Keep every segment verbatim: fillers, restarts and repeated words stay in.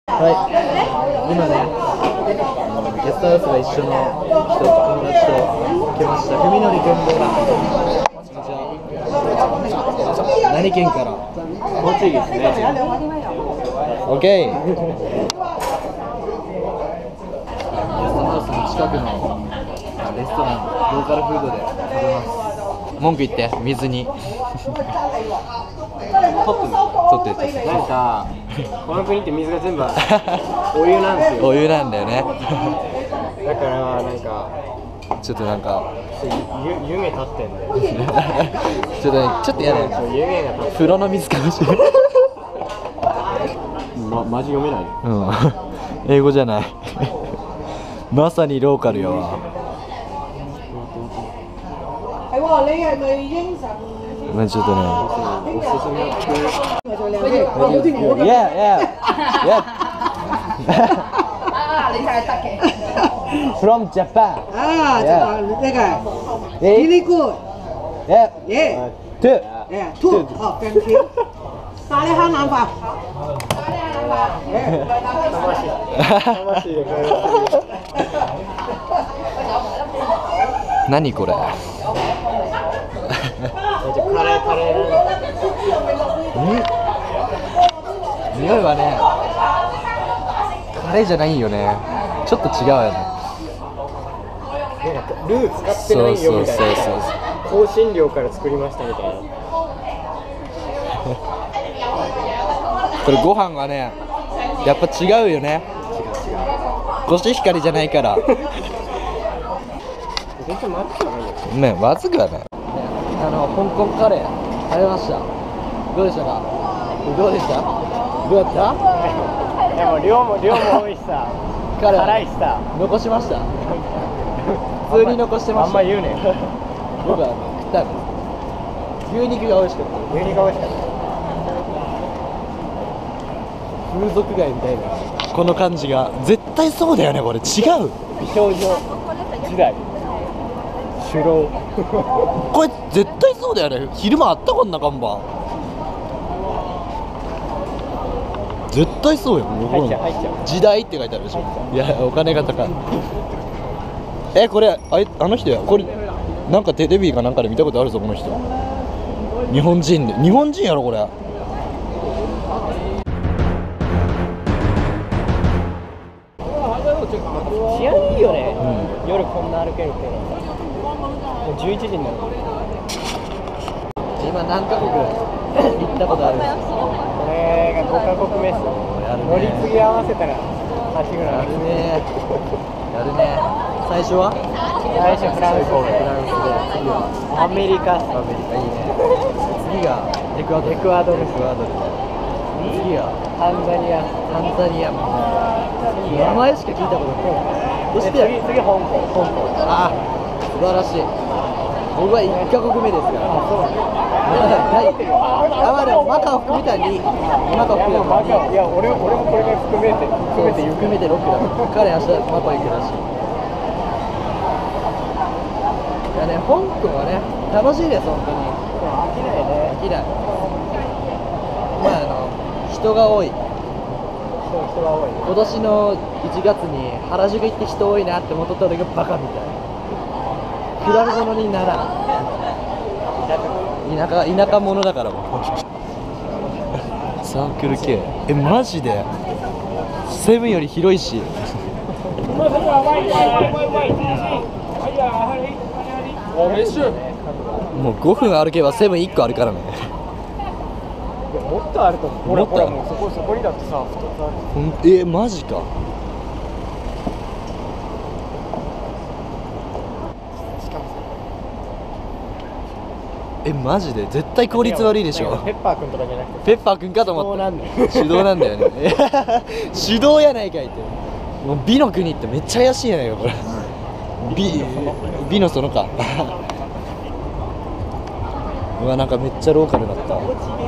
はい、今ね、あのゲストハウスが一緒の人、友達と来ました。文則君も、何県から？ 栃木ですね。 オッケー。ゲストハウスの近くのレストラン、ローカルフードで食べます。文句言って、水に。 取って取って取って。 なんかこの国って水が全部お湯なんですよ。 お湯なんだよね。 だからなんかちょっとなんか湯湯気立ってんだよ。 ちょっとね、ちょっとやだよ。 湯気が立って。 風呂の水かもしれない。 まマジ読めない。 うん。英語じゃない。まさにローカルやわ。まあちょっとね。 おすすめは Yeah, yeah, yeah. From Japan. Ah, Yeah. that guy. Yeah. Really good. Yeah. Yeah. Two. Yeah. Two. Oh, thank you. 沙喱哈南法。 魂で会話する。 何これ？ カレーカレー。 匂いはね、カレーじゃないよね。ちょっと違うよね。 ルー使ってないよみたいな。 そうそうそうそう。 香辛料から作りましたみたいな。 これご飯はね、やっぱ違うよね。コシヒカリじゃないから。 全然まずくはないよ。 ね、まずくはない。あの香港カレー食べました。どうでしたか？どうでした？どうやった？ でも量も量も多いしさ。 カレー辛いしさ。 残しました。普通に残してました。 あんま言うね。 僕は食ったんです。牛肉が美味しかった。 牛肉が美味しかった。 風俗街みたいなこの感じが絶対そうだよね。これ違う。 美少女時代。狩猟。 これ絶対そうだよね。昼間あったこんな看板。絶対そうよ。 入っちゃう入っちゃう。 時代って書いてあるでしょ。いや、お金が高い。え、これあいあの人や。これなんかテレビかなんかで見たことあるぞこの人。日本人で日本人やろこれ。 治安いいよね、 うん、 夜こんな歩けるっていうのはもうじゅういちじになる。 今何カ国行ったことあるんですか？ これがごカ国目っす。乗り継ぎ合わせたらはちぐらいある。 やるねやるね。最初は最初フランスフランスで、次はアメリカっす。 アメリカ。いいね。次がエクアドル。 エクアドル。 エクアドル。次はタンザニア。 タンザニア。名前しか聞いたことない。そして次次香港。香港。 あ、素晴らしい。僕はいっカ国目ですから。 あ、そう。 まだ第あ、まあでもマカオ含めたにマカオ含めたに。 いや、俺俺もこれが含めて含めて言う。 含めてろくだ。彼明日マカオ行くらしい。いやね、香港はね楽しいです本当に。 飽きないね。 飽きない。まああの人が多い。 人が多い。 今年のいちがつに原宿行って人多いなって思っとった時がバカみたい。比べ物にならん。田舎田舎者だからもう。サークル系。えマジで。セブンより広いし。もうごふん歩けばセブンいっこあるからね。 もっとあると思う。ほらほらもうそこそこにだってさふたつある。 えマジか。えマジで絶対効率悪いでしょ。 ペッパーくんとかじゃなくてペッパーくんかと思った。 手動なんだよ。 手動なんだよね。手動やないかいって。もう美の国ってめっちゃ怪しいやないかこれ。美美の園か。うわなんかめっちゃローカルだった。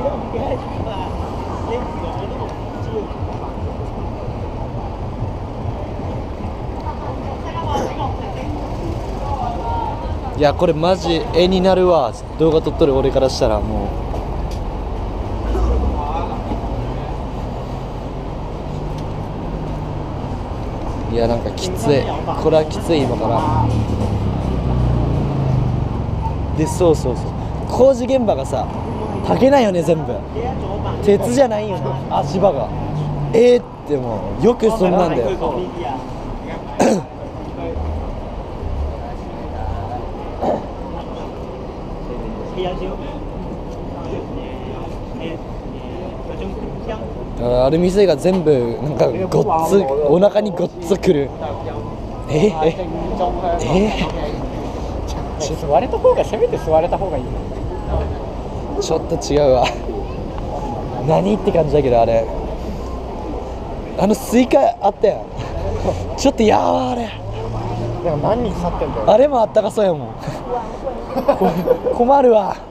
いやこれマジ絵になるわ。動画撮っとる俺からしたらもういやなんかきつい、これはきつい今からで。そうそうそう、工事現場がさ竹なんよね、全部鉄じゃないよね、足場が。えーってもうよくそんなんだよアルミ製が全部なんかごっつお腹にごっつくる。えええ座れた方が、せめて座れた方がいい。 ちょっと違うわ。何って感じだけど、あれあのスイカあったやんちょっとやわあれ。 でも何日経ってんだよ。 あれもあったかそうやもんこ困るわ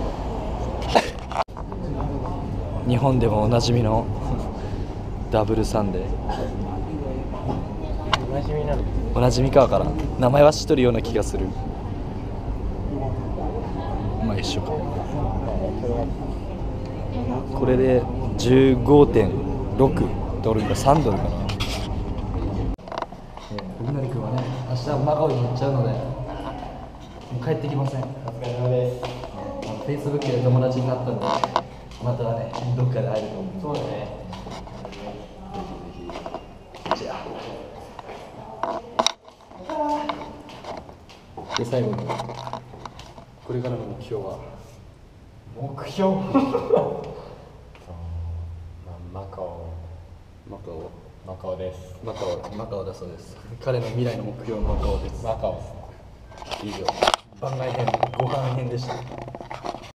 日本でもおなじみのダブルサンデー。 おなじみなの。 おなじみかわからん、名前は知っとるような気がする。まあ一緒か。これで じゅうごてんろく ドルかさんドルかな。うなりくんはね、明日マカオに行っちゃうのでもう帰ってきません。お疲れ様です。フェイスブックで友達になったのでまたね、どっかで会えると思う。そうだね。じゃあで最後にこれからの目標は。 目標マカオマカオマカオです。 マカオマカオだそうです。彼の未来の目標はマカオです。 マカオ以上番外編後半編でした。